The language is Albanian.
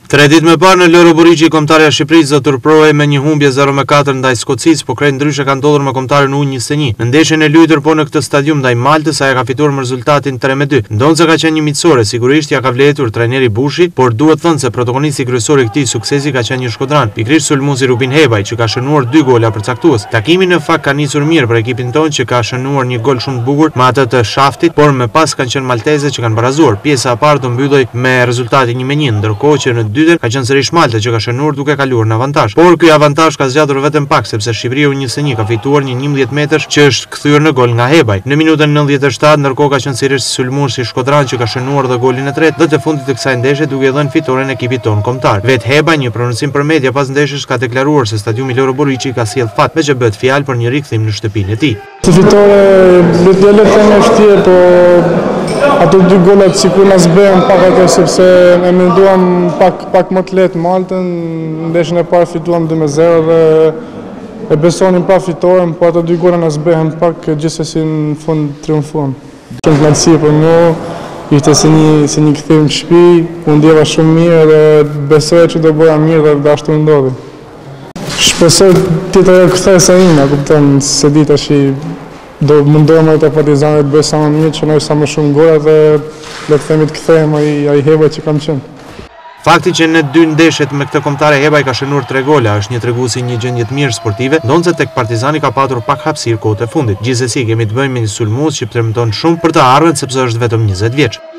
3 ditë më parë në Loro Buriqi, kombëtarja e Shqipërisë do turprohej me një humbje 0-4 ndaj Skocisë, por krejt ndryshe ka ndodhur me kombëtaren U21. Në ndeshjen e luajtur po në këtë stadium ndaj Maltës, ajo ka fituar me rezultatin 3-2. Ndonse ka qenë një miqësore, sigurisht ja ka vlerëtur trajneri Bushi, por duhet thënë se protagonisti kryesor i këtij suksesi ka qenë një shkodran, pikërisht sulmuesi Rubin Hebaj, që ka shënuar 2 gola përcaktues. Takimi në fakt ka nisur mirë për ekipin tonë, që ka shënuar një gol shumë të bukur me atë të Shaftit, por më pas kanë qenë malteze që kanë barazuar. Pjesa e parë do mbyllej me rezultatin 1-1, ndërkohë që në dytën ka qenë sërish Malta që ka shënuar duke kaluar në avantazh. Por ky avantazh ka zgjatur vetëm pak, sepse Shqipëria U21 ka fituar një 11 metësh që është kthyer në gol nga Hebaj. Në minutën 97, ndërkohë ka qenë sërish sulmuesi Shkodran që ka shënuar dhe golin e tretë dhe të fundit të kësaj ndeshje duke dhënë fitoren ekipit ton kombëtar. Vet Hebaj, një prononcim për media pas ndeshjes, ka deklaruar se stadiumi Loro Buriqi ka sjell fat, me që bëhet fjalë për një rikthim në shtëpinë e tij. Fitore le vështirë, po ato 2 golat sikur na zbehen pak ato, sepse e menduam pak më të lehtë Maltën. Ndeshjen e parë fituam 2-0 dhe e besonim pa fitoren, po ato 2 gola na zbehen pak, gjithsesi në fund triumfuam. Qenë kënaqësi për mua, ishte si një kthim në shtëpi, u ndjeva shumë mirë dhe besoja që do bëja mirë dhe ashtu ndodhi. Shpresoj tjetër kthesa ime, kupton, se di tash do mundohem edhe te Partizani të bëj sa më mirë, që ne sa më shumë gola dhe le të themi të kthehemi ai Hebaj që kam qenë. Fakti që në 2 ndeshjet me këtë kombëtare Hebaj ka shënuar 3 gola është një treguesi një gjendje të mirë sportive, ndonse tek Partizani ka patur pak hapësirë kohët e fundit. Gjithsesi kemi të bëjmë me një sulmues që premton shumë për të ardhmen, sepse është vetëm 20 vjeç.